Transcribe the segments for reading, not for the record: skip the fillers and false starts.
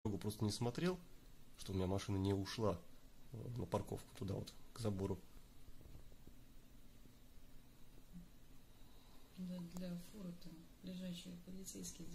Просто не смотрел, что у меня машина не ушла на парковку туда вот, к забору. Для фуры там лежачие полицейские.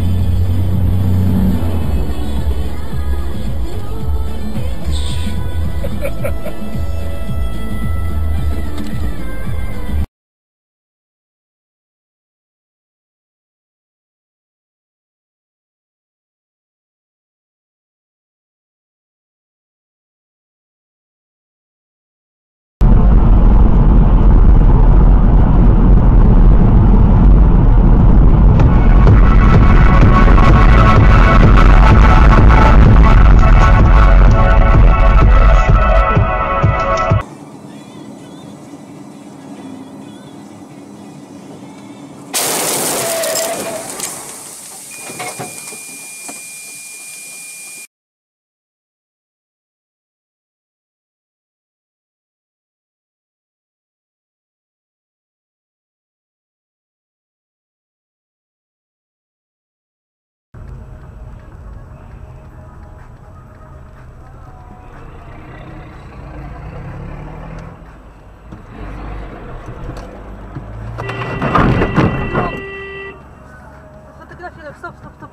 Стоп.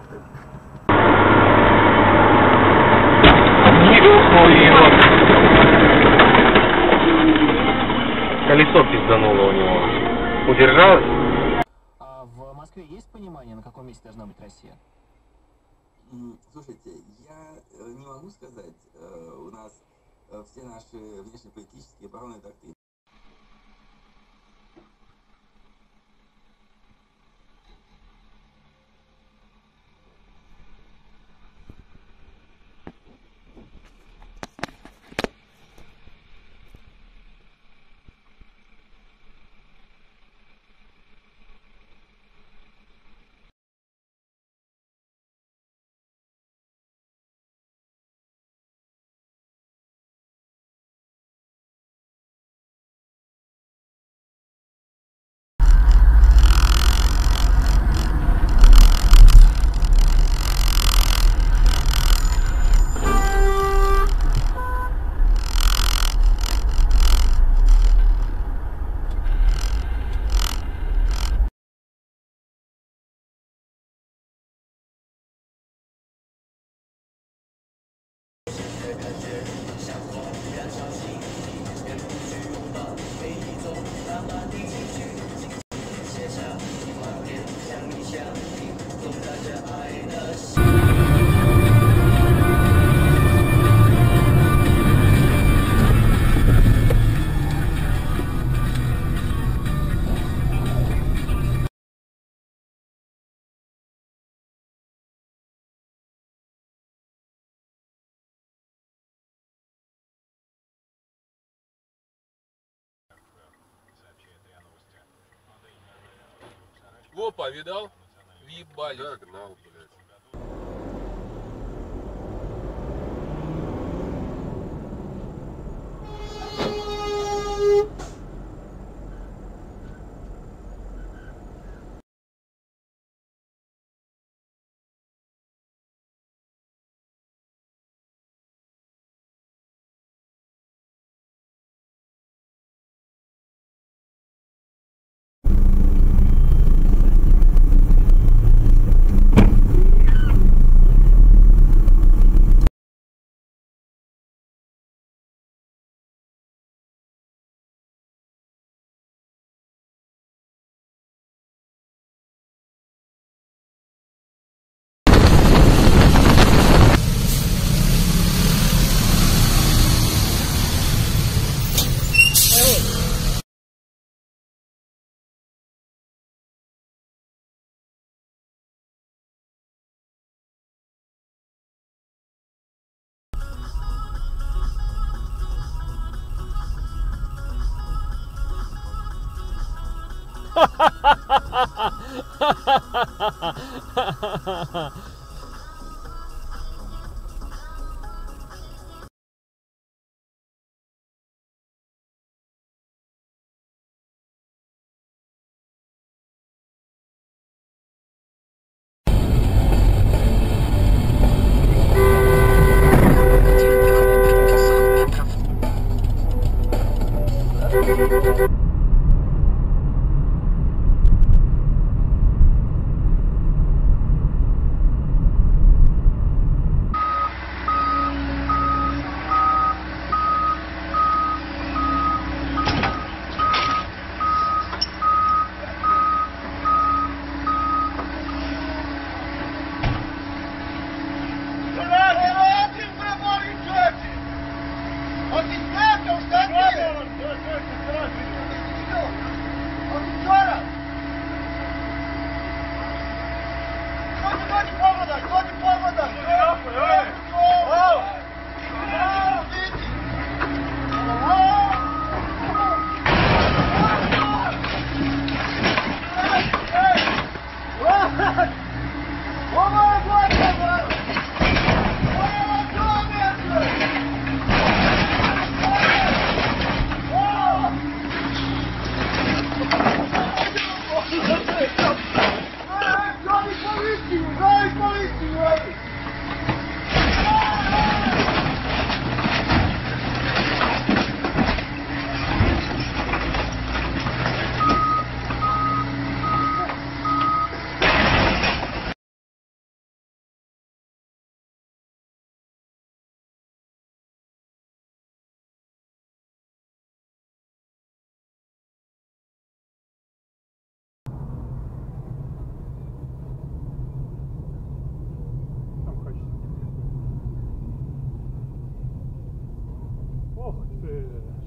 Колесо пиздануло у него. Удержалось? А в Москве есть понимание, на каком месте должна быть Россия? Слушайте, я не могу сказать. У нас все наши внешнеполитические оборонные доктрины. Опа, видал? Въебали. Да, гнал, блядь.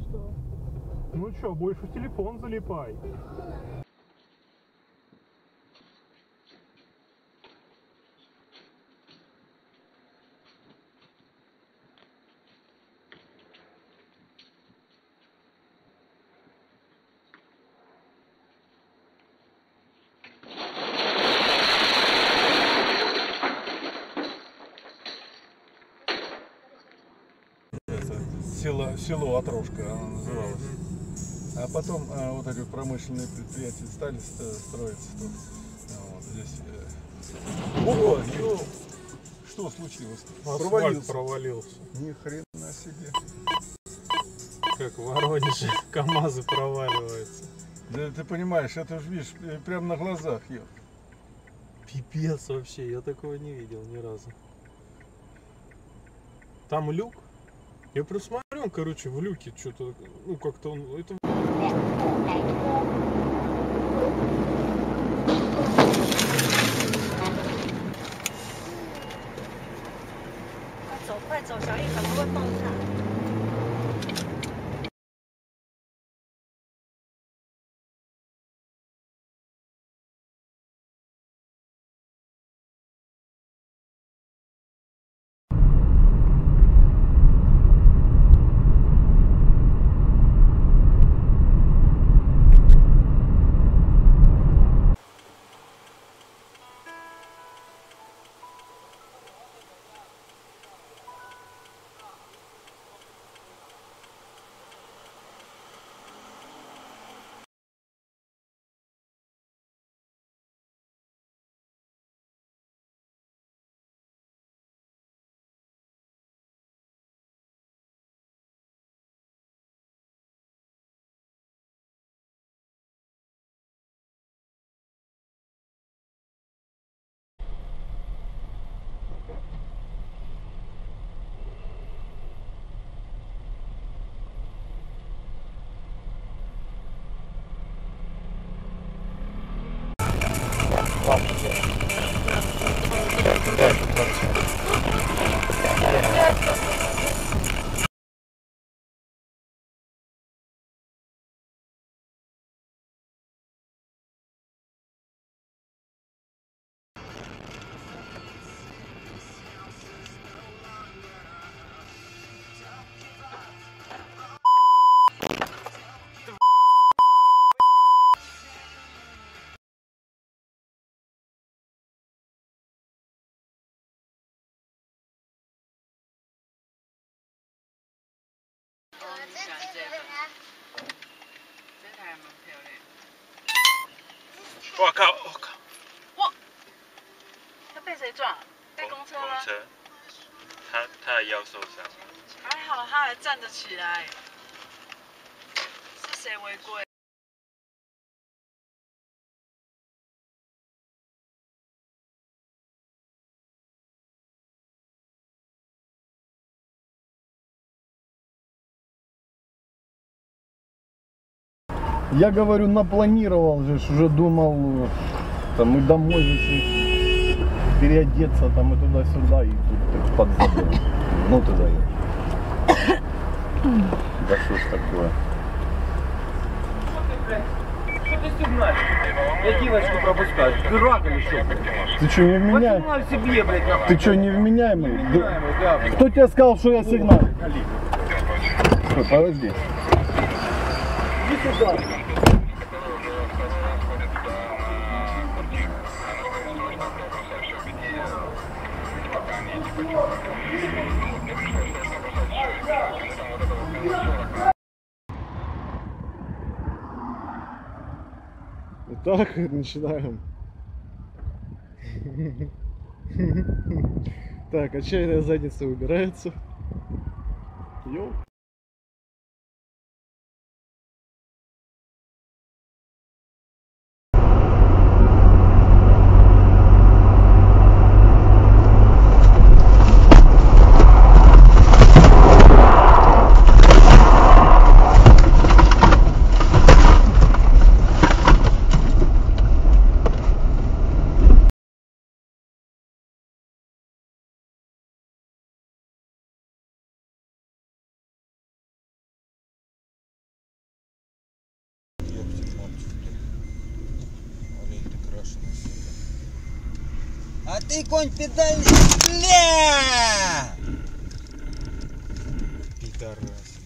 что? Ну что, больше в телефон залипай. Село Отрошка оно называлось. А потом вот эти промышленные предприятия стали строиться тут. Вот здесь. О, что случилось? Провалился. Ни хрена себе. Как в Воронеже КамАЗы проваливаются. Да ты понимаешь, это же видишь, прямо на глазах, Пипец вообще, я такого не видел ни разу. Там люк. Я просмотрел, он, короче, в люке что-то, ну как-то он, это... 快走，小丽可能会爆炸。 我靠！我靠！ 哇！他被谁撞？被公车吗？ 公车，他的腰受伤。 还好他还站得起来。是谁违规？ Я говорю, напланировал же, уже думал, там и домой еще переодеться там и туда-сюда, и тут под забор. Ну туда я. Да что ж такое? Что ты сигналишь? Я девочку пропускаю. Ты дурак или что? Ты что, невменяемый? Себе, блядь, нахуй. Ты что, невменяемый? Невменяемый, да, блядь. Кто тебе сказал, что я сигналю? Стой, подожди. Иди сюда. Итак, начинаем. Так, отчаянная задница выбирается. Йоу. А ты конь педали. Бля! Пидорас.